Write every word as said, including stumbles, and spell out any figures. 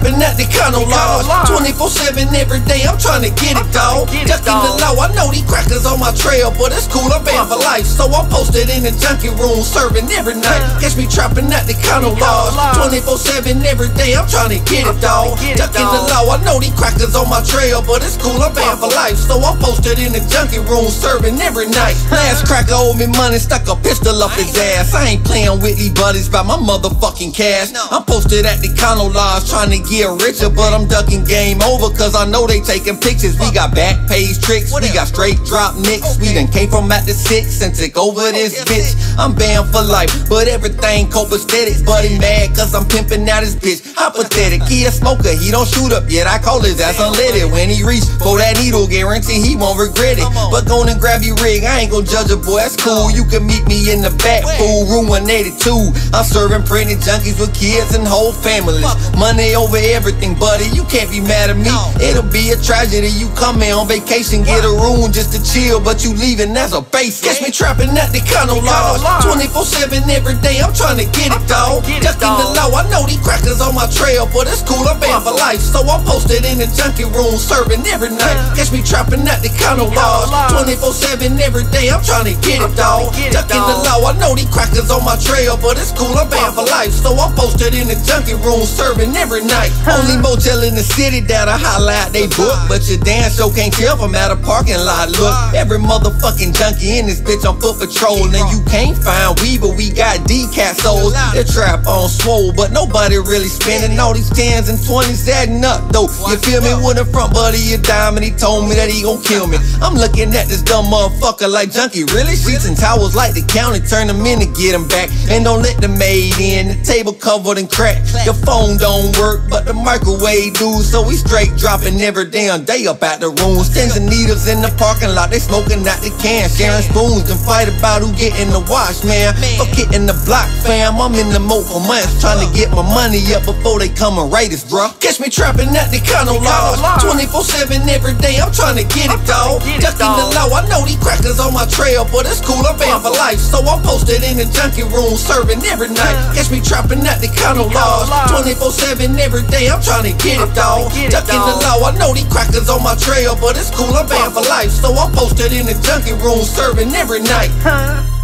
trapping at the Econolodge, twenty-four seven every day, I'm trying to get it, dawg. Ducking the law, I know these crackers on my trail, but it's cool, I'm banned for life. So I'm posted in the junkie room, serving every night. Catch me trapping at the Econolodge, twenty-four seven every day, I'm trying to get it, dawg. Ducking the law, I know these crackers on my trail, but it's cool, I'm banned for life. So I'm posted in the junkie room, serving every night. Last cracker owed me money, stuck a pistol up his ass. I ain't playing with these buddies by my motherfucking cash. I'm posted at the Econolodge, trying to get richer, but I'm ducking game over, cause I know they taking pictures. We got back page tricks, we got straight drop nicks. We done came from at the six and took over this bitch. I'm banned for life, but everything copacetic. Buddy mad cause I'm pimping out his bitch. Hypothetic, he a smoker, he don't shoot up yet. I call his ass unleaded. When he reach for that needle, guarantee he won't regret it. But go and grab your rig, I ain't gon' judge a boy, that's cool. You can meet me in the back, fool, room one eighty-two. I'm serving pregnant junkies with kids and whole families. Money over everything, buddy, you can't be mad at me. It'll be a tragedy, you come in on vacation, get a room just to chill, but you leaving, that's a base. Catch me trapping at the Econolodge, twenty-four seven every day, I'm trying to get it, dawg. Ducking the law, I know these crackers on my trail, but it's cool, I'm banned for life. So I'm posted in the junkie room, serving every night. Catch me trapping at the Econolodge, twenty-four seven every day, I'm trying to get it, dawg. Ducking the law, I know these crackers on my trail, but it's cool, I'm banned for life. So I'm posted in the junkie room, serving every night. Only motel in the city that I holla out they book, but your dance show can't tell from out a parking lot. Look, every motherfucking junkie in this bitch on foot patrol, and you can't find weed, but we got decat souls. The trap on swole, but nobody really spending all these tens and twenties adding up though. You feel me? With a front buddy a dime, and he told me that he gon' kill me. I'm looking at this dumb motherfucker like, junkie, really? Sheets and towels like the county, turn them in to get them back, and don't let the maid in. The table covered in crack, your phone don't work, but the microwave do. So we straight dropping every damn day up at the room. Stins and needles in the parking lot, they smoking out the can, sharing spoons and fight about who getting the wash, man. Fuck hitting the block, fam, I'm in the mode for months, trying to get my money up before they come and raid us, bruh. Catch me trapping at the Econolodge, twenty-four seven every day, I'm trying to get it, dawg. Ducking the law, I know these crackers on my trail, but it's cool, I'm banned for life. So I'm posted in the junkie room, serving every night. Catch me trapping at the Econolodge, twenty-four seven every day, I'm trying to get it, dawg. Ducking the law, I know these crackers on my trail, but it's cool, I'm banned for life. So I'm posted in the junkie room, serving every night.